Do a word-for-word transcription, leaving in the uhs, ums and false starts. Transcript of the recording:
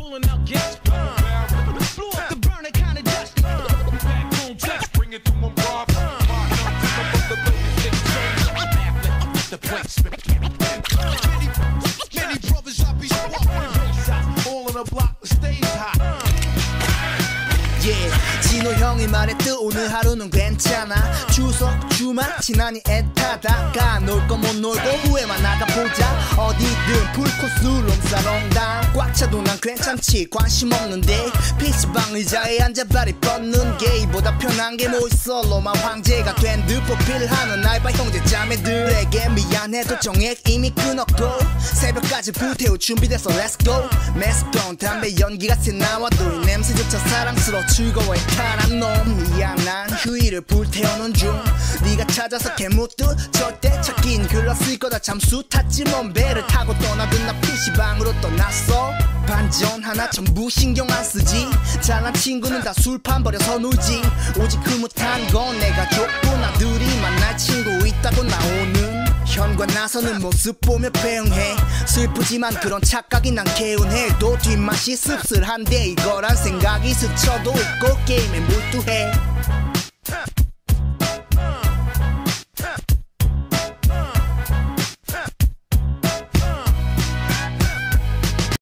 pulling out gas. Uh, blew up the burner, kinda dusty. Uh, back home, just bring it to my rob. Uh, the place. Many brothers I be swapping. All in a block, the stage hot. Yeah, 진호 형이 말했듯 오늘 하루는 괜찮아. 추석 주말 지난이 애타다가 놀 거 못 놀고 후회만 나가보자. 어디든 풀코스 롱사롱당 꽉 차도 난 괜찮지 관심 없는데 피시방 의자에 앉아 발이 뻗는 게이보다 편한 게 뭐 있어. 로마 황제가 된 듯 보필하는 알바 형제 자매들에게 미안해도 정액 이미 끊었고 새벽까지 불태울 준비돼서 let's go. 메스꺼운 담배 연기가 새 나와도 이 냄새조차 사랑스러워 즐거워해 타란 놈이야. 난 휴일을 불태우는 중 네가 찾아서 개묻듯 절대 찾긴 글렀을 거다. 잠수 탔지 먼 배를 타고 떠나든 나 피시방으로 떠났어. 반전 하나 전부 신경 안 쓰지. 잘난 친구는 다 술판 버려서 놀지. 오직 흐뭇한 건 내가 좋고 나들이 만날 친구 있다고 나오는 현관 나서는 모습 보며 배웅해. 슬프지만 그런 착각이 난 개운해. 또 뒷맛이 씁쓸한데 이거란 생각이 스쳐도 있고 게임에 몰두해.